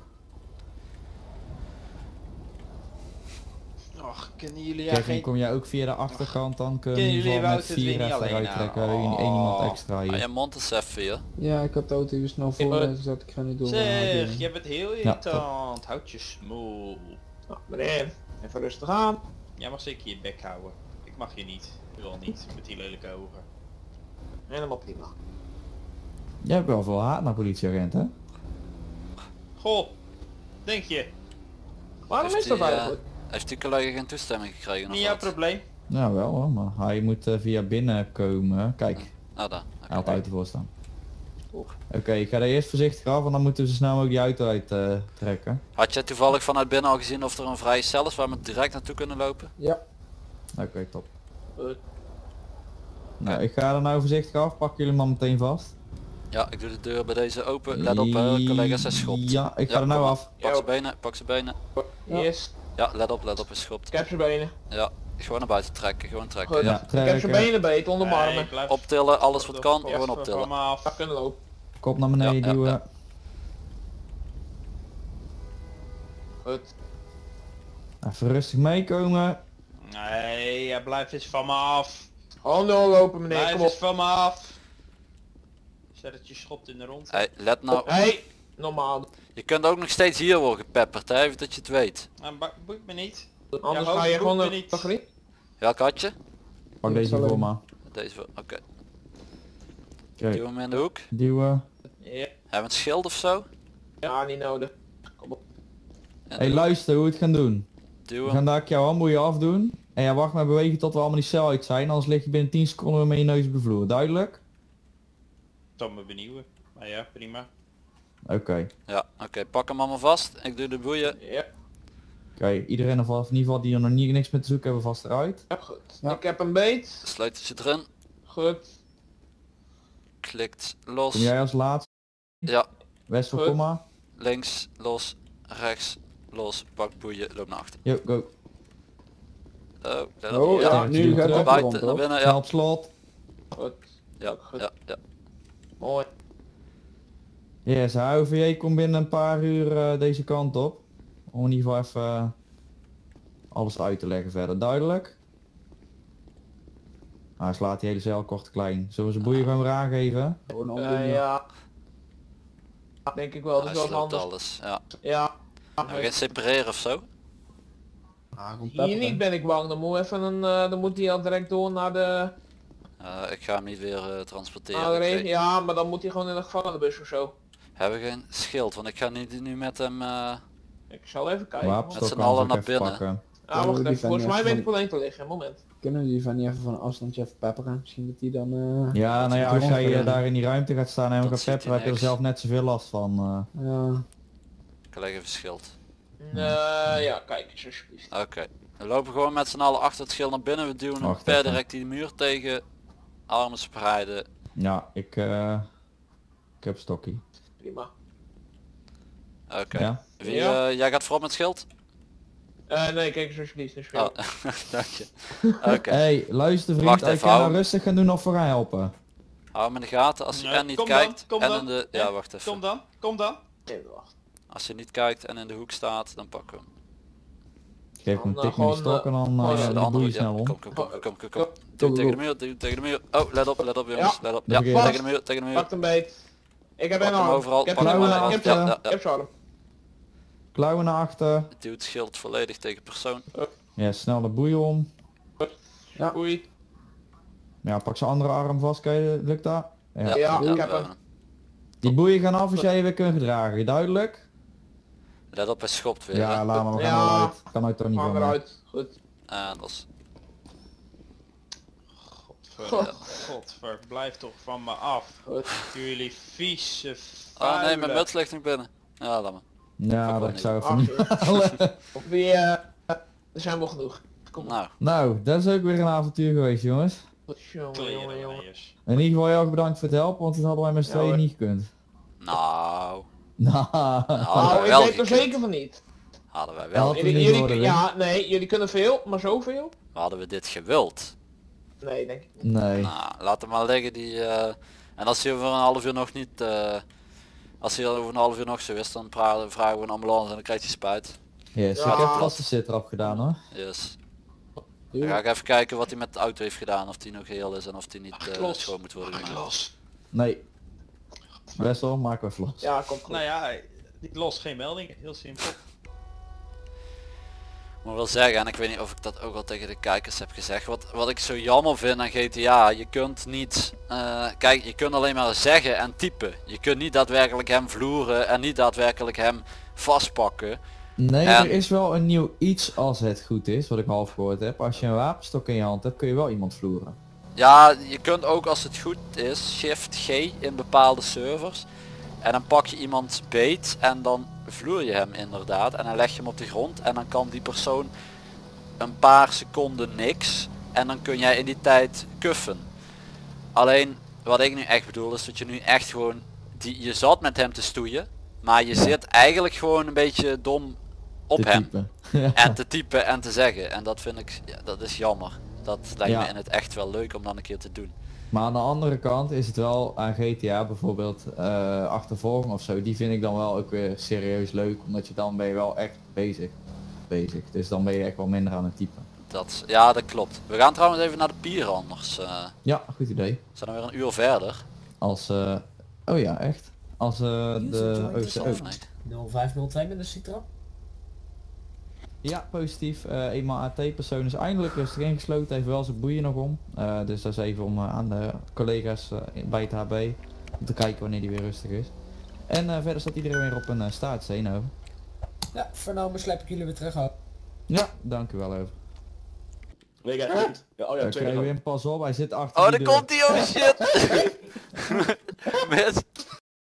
[SPEAKER 5] Och, kunnen jullie
[SPEAKER 3] Kevin,
[SPEAKER 5] geen...
[SPEAKER 3] kom jij ook via de achterkant dan? Kunnen we in
[SPEAKER 5] jullie
[SPEAKER 3] ieder geval
[SPEAKER 5] Wout
[SPEAKER 3] met
[SPEAKER 5] het weer
[SPEAKER 3] vier
[SPEAKER 5] niet
[SPEAKER 3] even
[SPEAKER 5] alleen
[SPEAKER 3] eruit trekken. We
[SPEAKER 5] nou?
[SPEAKER 3] hebben één iemand
[SPEAKER 5] Oh.
[SPEAKER 3] extra
[SPEAKER 2] Ah,
[SPEAKER 3] hier.
[SPEAKER 2] je mond is even hier.
[SPEAKER 7] Ja, ik had de auto weer snel voor,
[SPEAKER 8] Ja.
[SPEAKER 7] dus dat ik ga niet door.
[SPEAKER 5] Zeg, jij bent heel
[SPEAKER 3] Ja,
[SPEAKER 5] irritant. Houd je smoel.
[SPEAKER 8] Nou, meneer, even rustig aan.
[SPEAKER 5] Jij mag zeker je bek houden. Ik mag je niet. Ik wil niet, met die lelijke ogen.
[SPEAKER 8] Helemaal prima.
[SPEAKER 3] Jij hebt wel veel haat naar politieagent, hè?
[SPEAKER 5] Goh, denk je?
[SPEAKER 8] Waarom
[SPEAKER 2] Heeft
[SPEAKER 8] is dat
[SPEAKER 2] die, eh,
[SPEAKER 8] eigenlijk?
[SPEAKER 2] Heeft die collega geen toestemming gekregen of
[SPEAKER 5] Niet jouw
[SPEAKER 2] wat?
[SPEAKER 5] probleem.
[SPEAKER 3] Nou wel hoor, maar hij moet uh, via binnen komen. Kijk,
[SPEAKER 2] Nou dan.
[SPEAKER 3] hij had de auto voor staan.
[SPEAKER 8] Oeh.
[SPEAKER 3] Oké, okay, ik ga er eerst voorzichtig af en dan moeten we zo snel mogelijk die auto uit uh, trekken.
[SPEAKER 2] Had jij toevallig vanuit binnen al gezien of er een vrije cel is waar we direct naartoe kunnen lopen?
[SPEAKER 7] Ja,
[SPEAKER 3] Oké, okay, top.
[SPEAKER 8] Goed.
[SPEAKER 3] Nou, ik ga er nou voorzichtig af, pak jullie maar meteen vast.
[SPEAKER 2] Ja, ik doe de deur bij deze open. Let op, uh, collega's, hij schopt.
[SPEAKER 3] Ja, ik ga er nou
[SPEAKER 2] kom maar.
[SPEAKER 3] af.
[SPEAKER 2] Pak
[SPEAKER 8] Ja.
[SPEAKER 2] zijn benen, pak zijn benen.
[SPEAKER 7] Ja.
[SPEAKER 8] Yes,
[SPEAKER 2] Ja, let op, let op, hij schopt.
[SPEAKER 8] ik heb zijn benen.
[SPEAKER 2] Ja, gewoon naar buiten trekken, gewoon trekken.
[SPEAKER 8] Goed.
[SPEAKER 2] Ja.
[SPEAKER 3] Ja,
[SPEAKER 8] Ik heb zijn
[SPEAKER 3] trekken.
[SPEAKER 8] benen beet onder mijn armen.
[SPEAKER 5] Nee, blijf
[SPEAKER 2] Optillen, alles wat kan,
[SPEAKER 5] Ja,
[SPEAKER 2] gewoon
[SPEAKER 5] van
[SPEAKER 2] optillen.
[SPEAKER 5] me af.
[SPEAKER 8] Ja, kunnen lopen.
[SPEAKER 3] Kop naar beneden
[SPEAKER 2] Ja, ja,
[SPEAKER 3] duwen.
[SPEAKER 2] ja.
[SPEAKER 8] Goed.
[SPEAKER 3] Even rustig meekomen.
[SPEAKER 5] Nee, ja, blijf eens van me af.
[SPEAKER 8] Handen lopen meneer,
[SPEAKER 5] Blijf
[SPEAKER 8] kom
[SPEAKER 5] eens
[SPEAKER 8] op.
[SPEAKER 5] van me af. Zet het je schopt in de rond.
[SPEAKER 2] Hey, let nou,
[SPEAKER 8] Hey, normaal.
[SPEAKER 2] je kunt ook nog steeds hier worden gepepperd, hè, even dat je het weet.
[SPEAKER 5] Nou, ba- boeit me niet.
[SPEAKER 8] Anders
[SPEAKER 5] Ja,
[SPEAKER 8] ga je
[SPEAKER 5] hoofd
[SPEAKER 8] gewoon
[SPEAKER 5] boeit
[SPEAKER 8] een
[SPEAKER 5] me niet.
[SPEAKER 8] baggerie.
[SPEAKER 2] Welk had je?
[SPEAKER 3] Pak
[SPEAKER 7] Ja,
[SPEAKER 3] deze
[SPEAKER 7] zal
[SPEAKER 3] voor
[SPEAKER 7] ik-
[SPEAKER 3] me.
[SPEAKER 2] Deze, voor- oké.
[SPEAKER 3] Oké,
[SPEAKER 2] Duw hem in de hoek.
[SPEAKER 3] duwen.
[SPEAKER 8] Ja,
[SPEAKER 2] Hebben we een schild of zo?
[SPEAKER 8] ja, niet nodig. Kom op.
[SPEAKER 2] In
[SPEAKER 3] Hey,
[SPEAKER 2] de-
[SPEAKER 3] luister hoe we het gaan doen.
[SPEAKER 2] Duw
[SPEAKER 3] We
[SPEAKER 2] hem.
[SPEAKER 3] gaan daar jouw handboeien afdoen. En jij wacht met bewegen tot we allemaal die cel uit zijn, anders lig je binnen tien seconden weer met je neus op de vloer. Duidelijk?
[SPEAKER 5] Dat me benieuwen. Maar ja, prima.
[SPEAKER 3] Oké. Oké,
[SPEAKER 2] Ja, oké, pak hem allemaal vast. Ik doe de boeien.
[SPEAKER 8] Ja,
[SPEAKER 3] iedereen of in ieder geval die er nog niet niks meer te zoeken hebben vast eruit.
[SPEAKER 8] ja goed.
[SPEAKER 7] Ja.
[SPEAKER 8] Ik heb een beet.
[SPEAKER 2] Sleuteltje erin.
[SPEAKER 8] Goed.
[SPEAKER 2] Klikt los.
[SPEAKER 3] Kom jij als laatste?
[SPEAKER 2] Ja,
[SPEAKER 3] Wessel,
[SPEAKER 8] Goed.
[SPEAKER 3] kom maar.
[SPEAKER 2] links, los, rechts, los, pak boeien, loop naar achter.
[SPEAKER 3] Yo, go.
[SPEAKER 2] Oh, let
[SPEAKER 7] Oh,
[SPEAKER 2] op.
[SPEAKER 7] ja,
[SPEAKER 2] Ja,
[SPEAKER 3] nu
[SPEAKER 7] nu
[SPEAKER 3] gaat
[SPEAKER 7] gaat
[SPEAKER 3] het
[SPEAKER 7] het
[SPEAKER 2] naar
[SPEAKER 7] rond,
[SPEAKER 2] buiten, naar
[SPEAKER 7] hoor.
[SPEAKER 2] binnen,
[SPEAKER 3] Snel
[SPEAKER 2] ja.
[SPEAKER 3] op slot.
[SPEAKER 8] Goed.
[SPEAKER 2] Ja,
[SPEAKER 8] Goed.
[SPEAKER 2] ja, ja.
[SPEAKER 8] Mooi.
[SPEAKER 3] Yes, H O V J komt binnen een paar uur uh, deze kant op. Om in ieder geval even uh, alles uit te leggen verder. Duidelijk? Hij slaat die hele cel kort klein. Zullen we zijn boeien gewoon weer aangeven?
[SPEAKER 7] gewoon om
[SPEAKER 8] Uh, ja. Denk ik wel, dat
[SPEAKER 2] Hij
[SPEAKER 8] is wel
[SPEAKER 2] sloopt
[SPEAKER 8] handig.
[SPEAKER 2] alles, ja.
[SPEAKER 8] Ja.
[SPEAKER 2] Hebben we geen separeren of zo?
[SPEAKER 7] Ah, gewoon
[SPEAKER 8] Hier
[SPEAKER 7] pepperen.
[SPEAKER 8] niet ben ik bang, dan moet even een, uh, dan moet hij al direct door naar de,
[SPEAKER 2] Uh, ik ga hem niet weer uh, transporteren.
[SPEAKER 8] naar de
[SPEAKER 2] Oké.
[SPEAKER 8] regen. Ja, maar dan moet hij gewoon in de gevangenenbus of zo.
[SPEAKER 2] Hebben we geen schild, want ik ga niet nu met hem... uh,
[SPEAKER 8] Ik zal even kijken.
[SPEAKER 3] Wapenstok
[SPEAKER 2] Met z'n
[SPEAKER 3] kan ze
[SPEAKER 2] allen
[SPEAKER 3] ook
[SPEAKER 2] naar
[SPEAKER 3] even
[SPEAKER 2] binnen.
[SPEAKER 3] pakken.
[SPEAKER 8] Ah, wacht
[SPEAKER 7] die
[SPEAKER 8] even,
[SPEAKER 7] van
[SPEAKER 8] volgens
[SPEAKER 7] die
[SPEAKER 8] mij weet
[SPEAKER 7] van-
[SPEAKER 8] ik wel één te liggen, moment.
[SPEAKER 7] Kunnen we die van niet even van een afstandje even pepperen? Misschien dat die dan... eh,
[SPEAKER 3] Ja, nou ja, als jij uh, daar in die ruimte gaat staan en
[SPEAKER 2] Dat
[SPEAKER 3] gaat
[SPEAKER 2] ziet hij
[SPEAKER 3] pepperen, heb je er
[SPEAKER 2] niks.
[SPEAKER 3] zelf net zoveel last van. Uh.
[SPEAKER 7] ja.
[SPEAKER 2] ik leg even schild.
[SPEAKER 8] Uh, ja, kijk eens alsjeblieft.
[SPEAKER 2] Oké. We lopen gewoon met z'n allen achter het schild naar binnen. We duwen hem
[SPEAKER 3] Wacht
[SPEAKER 2] per
[SPEAKER 3] even.
[SPEAKER 2] direct die muur tegen. Armen spreiden.
[SPEAKER 3] Ja, ik, uh, ik heb stokkie.
[SPEAKER 8] Prima.
[SPEAKER 2] Oké.
[SPEAKER 3] Ja?
[SPEAKER 2] Wie,
[SPEAKER 8] Ja.
[SPEAKER 2] uh, jij gaat voor met schild?
[SPEAKER 8] Uh, nee, kijk eens alsjeblieft. Dus
[SPEAKER 2] Oh, dank je. Oké.
[SPEAKER 3] Hey, luister vriend,
[SPEAKER 2] Wacht
[SPEAKER 3] ik
[SPEAKER 2] even,
[SPEAKER 3] ga nou
[SPEAKER 2] hou.
[SPEAKER 3] rustig gaan doen of voor gaan helpen.
[SPEAKER 2] Hou hem in de gaten. Als je
[SPEAKER 5] Nee,
[SPEAKER 2] en niet
[SPEAKER 5] kom dan,
[SPEAKER 2] kijkt
[SPEAKER 5] kom
[SPEAKER 2] en
[SPEAKER 5] dan.
[SPEAKER 2] in de...
[SPEAKER 5] Ja,
[SPEAKER 2] Ja, wacht even.
[SPEAKER 5] Kom dan, kom dan.
[SPEAKER 8] Even wachten.
[SPEAKER 2] Als je niet kijkt en in de hoek staat, dan pakken we hem.
[SPEAKER 3] Geef hem een
[SPEAKER 8] Dan,
[SPEAKER 3] tik
[SPEAKER 8] uh,
[SPEAKER 3] met die
[SPEAKER 8] gewoon,
[SPEAKER 3] stok en dan
[SPEAKER 8] uh,
[SPEAKER 3] uh,
[SPEAKER 2] Als je
[SPEAKER 3] de
[SPEAKER 2] de andere...
[SPEAKER 3] boeien
[SPEAKER 2] Ja,
[SPEAKER 3] snel om.
[SPEAKER 2] kom, kom, kom, kom, kom, kom.
[SPEAKER 8] Go.
[SPEAKER 2] Duw
[SPEAKER 7] Go,
[SPEAKER 2] tegen
[SPEAKER 7] go.
[SPEAKER 2] de muur, duw tegen de muur. Oh, let op, let op jongens, let op. Ja,
[SPEAKER 3] Dan begin je.
[SPEAKER 2] tegen de muur, tegen de muur.
[SPEAKER 8] Pak hem beet. Ik heb
[SPEAKER 2] Pak
[SPEAKER 8] een
[SPEAKER 2] hem
[SPEAKER 8] arm.
[SPEAKER 2] overal,
[SPEAKER 8] Ik heb
[SPEAKER 2] pak
[SPEAKER 8] een
[SPEAKER 3] hem
[SPEAKER 8] arm.
[SPEAKER 3] overal.
[SPEAKER 8] Ik heb
[SPEAKER 3] Ja,
[SPEAKER 8] zijn
[SPEAKER 2] ja,
[SPEAKER 8] arm. Ik heb zijn arm.
[SPEAKER 3] Klauwen naar achter.
[SPEAKER 2] Duw het schild volledig tegen persoon.
[SPEAKER 3] Ja, snel de boeien om.
[SPEAKER 8] Oei.
[SPEAKER 3] Ja, pak zijn andere arm vast, kan je, lukt dat? Ja.
[SPEAKER 8] Ja,
[SPEAKER 2] ja,
[SPEAKER 8] ik heb
[SPEAKER 2] we
[SPEAKER 8] hem.
[SPEAKER 2] hebben
[SPEAKER 3] Die boeien gaan af als jij je weer kunt gedragen, duidelijk?
[SPEAKER 2] Let op, hij schopt weer.
[SPEAKER 3] Ja,
[SPEAKER 2] hè.
[SPEAKER 3] laat maar, we gaan
[SPEAKER 8] Ja.
[SPEAKER 3] eruit. Kan ook toch niet
[SPEAKER 8] Hang
[SPEAKER 3] van mij.
[SPEAKER 8] eruit. Goed.
[SPEAKER 2] En dat is...
[SPEAKER 5] Godver, godver, blijf toch van me af.
[SPEAKER 8] Goed.
[SPEAKER 5] Jullie vieze
[SPEAKER 2] Oh nee, mijn
[SPEAKER 5] vuile.
[SPEAKER 2] muts ligt nog binnen. Ja, laat maar.
[SPEAKER 3] Ja,
[SPEAKER 2] Fuck
[SPEAKER 3] dat
[SPEAKER 2] wel
[SPEAKER 3] ik zou
[SPEAKER 8] Ach,
[SPEAKER 3] even niet halen.
[SPEAKER 8] Of wie, eh, Er zijn wel genoeg. Kom maar.
[SPEAKER 2] Nou,
[SPEAKER 3] Nou, dat is ook weer een avontuur geweest, jongens.
[SPEAKER 8] Jongen, jongen, jongen.
[SPEAKER 5] Klerenleiers.
[SPEAKER 3] In ieder geval heel erg bedankt voor het helpen, want dat hadden wij met z'n
[SPEAKER 8] Ja,
[SPEAKER 3] tweeën
[SPEAKER 8] hoor.
[SPEAKER 3] niet gekund.
[SPEAKER 2] nou,
[SPEAKER 3] Nou,
[SPEAKER 2] hadden
[SPEAKER 8] Nou,
[SPEAKER 2] wij
[SPEAKER 8] ik
[SPEAKER 2] wel
[SPEAKER 8] weet er
[SPEAKER 2] gekund.
[SPEAKER 8] zeker van niet.
[SPEAKER 2] Hadden wij
[SPEAKER 3] Ja,
[SPEAKER 2] wel,
[SPEAKER 3] had-
[SPEAKER 8] Jullie,
[SPEAKER 3] niet
[SPEAKER 8] jullie-
[SPEAKER 3] worden, hè?
[SPEAKER 8] ja, nee, jullie kunnen veel, maar zoveel?
[SPEAKER 2] hadden we dit gewild.
[SPEAKER 8] Nee, denk ik niet.
[SPEAKER 3] nee.
[SPEAKER 2] Nou, laat hem maar liggen die... eh, en als hij over een half uur nog niet... eh, als hij over een half uur nog zo is, dan pra- vragen we een ambulance en dan krijgt hij spuit.
[SPEAKER 3] Yes,
[SPEAKER 8] Ja.
[SPEAKER 3] ik heb vast de zit erop gedaan hoor.
[SPEAKER 2] Yes. Dan ga ik even kijken wat hij met de auto heeft gedaan, of die nog heel is en of die niet eh,
[SPEAKER 5] los.
[SPEAKER 2] schoon moet worden gemaakt.
[SPEAKER 5] Los.
[SPEAKER 3] Nee. Best wel, maken we vlot.
[SPEAKER 8] Ja, komt goed.
[SPEAKER 5] Nou ja, die lost geen meldingen. Heel simpel.
[SPEAKER 2] Ik moet wel zeggen, en ik weet niet of ik dat ook al tegen de kijkers heb gezegd, wat, wat ik zo jammer vind aan G T A, je kunt niet, eh, kijk, je kunt alleen maar zeggen en typen. Je kunt niet daadwerkelijk hem vloeren en niet daadwerkelijk hem vastpakken.
[SPEAKER 3] Nee,
[SPEAKER 2] En-
[SPEAKER 3] er is wel een nieuw iets als het goed is, wat ik half gehoord heb. Als je een wapenstok in je hand hebt, kun je wel iemand vloeren.
[SPEAKER 2] Ja, je kunt ook als het goed is, shift G in bepaalde servers. En dan pak je iemand beet en dan vloer je hem inderdaad. En dan leg je hem op de grond en dan kan die persoon een paar seconden niks. En dan kun jij in die tijd kuffen. Alleen wat ik nu echt bedoel is dat je nu echt gewoon, die, je zat met hem te stoeien. Maar je zit eigenlijk gewoon een beetje dom op
[SPEAKER 3] Te
[SPEAKER 2] hem.
[SPEAKER 3] typen.
[SPEAKER 2] En te typen en te zeggen. En dat vind ik, ja, dat is jammer. Dat lijkt
[SPEAKER 3] Ja.
[SPEAKER 2] me in het echt wel leuk om dan een keer te doen.
[SPEAKER 3] Maar aan de andere kant is het wel aan G T A bijvoorbeeld eh achtervolging of zo, die vind ik dan wel ook weer serieus leuk, omdat je dan ben je wel echt bezig. Bezig. Dus dan ben je echt wel minder aan het typen.
[SPEAKER 2] Dat, ja, dat klopt. We gaan trouwens even naar de pier anders. eh,
[SPEAKER 3] Ja, goed idee.
[SPEAKER 2] we zijn dan weer een uur verder.
[SPEAKER 3] Als, eh oh ja, echt. Als eh de
[SPEAKER 2] Of
[SPEAKER 3] O C O.
[SPEAKER 2] nee?
[SPEAKER 4] nul vijf nul twee met de Citra.
[SPEAKER 3] Ja, positief. Eh eenmaal A T-persoon is eindelijk rustig ingesloten, heeft wel zijn boeien nog om. Eh, dus dat is even om eh, aan de collega's eh, bij het H B om te kijken wanneer die weer rustig is. En eh, verder staat iedereen weer op een uh, staartsteen over.
[SPEAKER 4] Ja, vernomen slijp ik jullie weer terug op.
[SPEAKER 3] Ja, dank u wel over.
[SPEAKER 9] Nee, kijk, ja, oh ja,
[SPEAKER 3] Oké,
[SPEAKER 9] tweede.
[SPEAKER 3] Wim, pas op, hij zit achter
[SPEAKER 2] Oh,
[SPEAKER 3] die
[SPEAKER 2] daar
[SPEAKER 3] deur.
[SPEAKER 2] komt hij, oh shit! Mis.